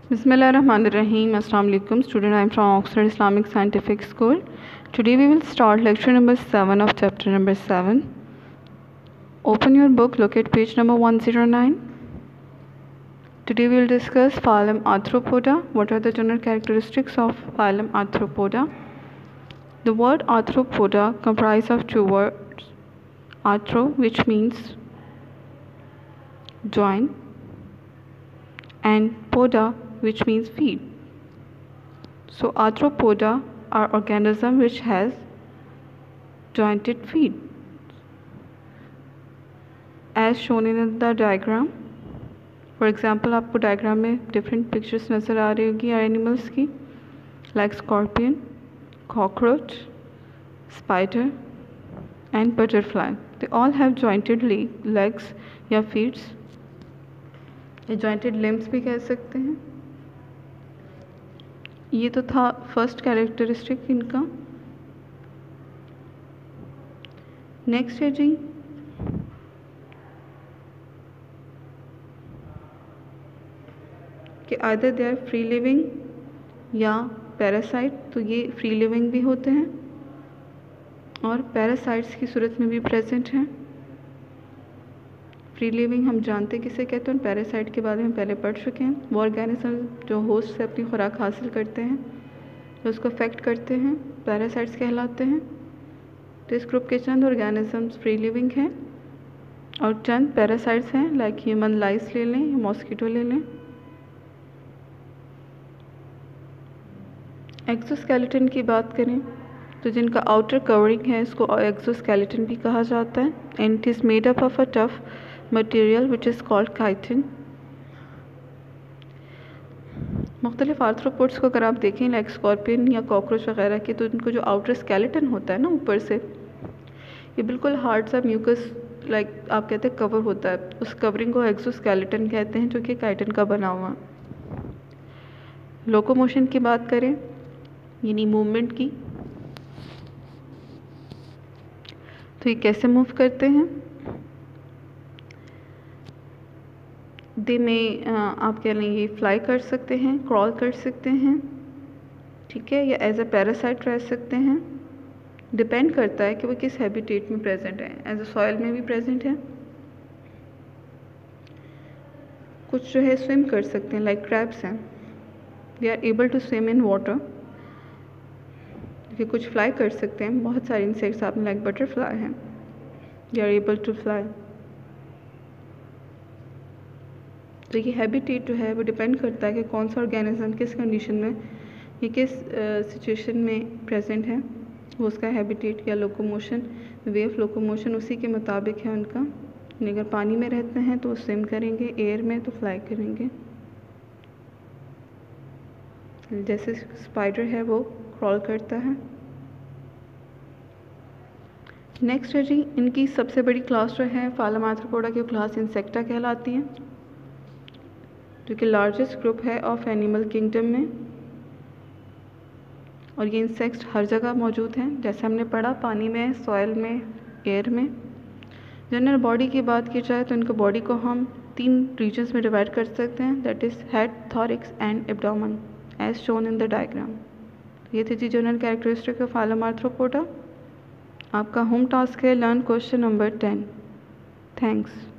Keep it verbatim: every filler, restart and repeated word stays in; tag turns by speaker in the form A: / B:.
A: Bismillahirrahmanirrahim. Assalamu alaikum. Student, I am from Oxford Islamic Scientific School. Today we will start lecture number seven of chapter number seven. Open your book, look at page number one oh nine. Today we will discuss phylum Arthropoda. What are the general characteristics of phylum Arthropoda? The word Arthropoda comprises of two words. Arthro, which means joint, and poda, which means feet. So arthropoda are organism which has jointed feet, as shown in the diagram. For example, आपको diagram में different pictures नज़र आ रही होगी animals की, like scorpion, cockroach, spider and butterfly. They all have jointed legs या feets, या jointed limbs भी कह सकते हैं. ये तो था फर्स्ट कैरेक्टरिस्टिक इनका. नेक्स्ट है जी कि either they are free living या पैरासाइट. तो ये फ्री लिविंग भी होते हैं और पैरासाइट्स की सूरत में भी प्रेजेंट हैं. फ्री लिविंग हम जानते किसे कहते हैं, पैरासाइट के बारे में पहले पढ़ चुके हैं. वो ऑर्गेनिज्म जो होस्ट से अपनी खुराक हासिल करते हैं, जो उसको अफेक्ट करते हैं, पैरासाइट्स कहलाते हैं. तो इस ग्रुप के चंद ऑर्गेनिजम्स फ्री लिविंग हैं और चंद पैरासाइट्स हैं, लाइक ह्यूमन लाइस ले लें या मॉस्किटो ले लें. एक्सोस्केलेटन की बात करें तो जिनका आउटर कवरिंग है इसको एक्सोस्केलेटन भी कहा जाता है. And it is made up of a tough material which is called chitin. मुख्तलिफ आर्थ्रोपोड्स को अगर आप देखें, लाइक स्कॉर्पियन या कॉकरोच वगैरह के, तो इनको जो आउटर स्केलेटन होता है ना ऊपर से, ये बिल्कुल हार्ड सा म्यूकस लाइक आप कहते हैं कवर होता है. उस कवरिंग को एक्सोस्केलेटन कहते हैं, जो कि काइटिन का बना हुआ. लोकोमोशन की बात करें यानी मूवमेंट की, तो ये कैसे मूव करते हैं. दे में आप कह लें ये फ्लाई कर सकते हैं, क्रॉल कर सकते हैं, ठीक है, या एज अ पैरासाइट रह सकते हैं. डिपेंड करता है कि वो किस हैबिटेट में प्रेजेंट है. एज अ सॉइल में भी प्रेजेंट है. कुछ जो है स्विम कर सकते हैं, लाइक क्रैब्स हैं, they are able to swim in water. कुछ फ्लाई कर सकते हैं. बहुत सारे इंसेक्ट्स आप में लाइक बटरफ्लाई हैं, they are able to fly. तो ये हैबिटेट जो है वो डिपेंड करता है कि कौन सा ऑर्गेनिज्म किस कंडीशन में या किस सिचुएशन uh, में प्रेजेंट है. वो उसका हैबिटेट या लोकोमोशन, वे ऑफ लोकोमोशन उसी के मुताबिक है उनका. अगर पानी में रहते हैं तो स्विम करेंगे, एयर में तो फ्लाई करेंगे. जैसे स्पाइडर है वो क्रॉल करता है. नेक्स्ट है जी इनकी सबसे बड़ी क्लास जो है फालम आर्थ्रोपोडा की क्लास इंसेक्टा कहलाती है, जो कि लार्जेस्ट ग्रुप है ऑफ एनिमल किंगडम में. और ये इंसेक्ट्स हर जगह मौजूद हैं, जैसे हमने पढ़ा, पानी में, सॉइल में, एयर में. जनरल बॉडी की बात की जाए तो इनके बॉडी को हम तीन रीजन्स में डिवाइड कर सकते हैं, that is head, thorax and abdomen, as shown in the diagram. ये थी जी general characteristic of phylum arthropoda. आपका होम टास्क है learn question number ten. Thanks.